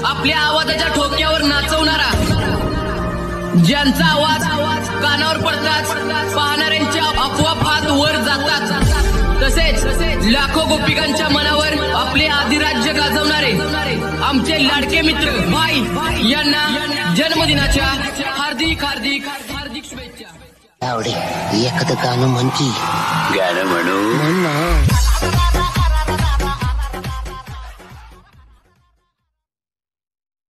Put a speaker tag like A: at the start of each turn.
A: आपल्या आवाजाच्या ठोक्यावर नाचवणारा, ज्यांचा आवाज कानावर पडताच पाहणाऱ्यांच्या आपोआप हात वर जातात, तसेच लाखो गोपिकांच्या मनावर आपले अधिराज्य गाजवणारे आमचे लाडके मित्र भाई यांना जन्मदिनाच्या हार्दिक हार्दिक हार्दिक शुभेच्छा.
B: एखादं गाणं म्हण की.
C: गाणं म्हणू
B: म्हण ना.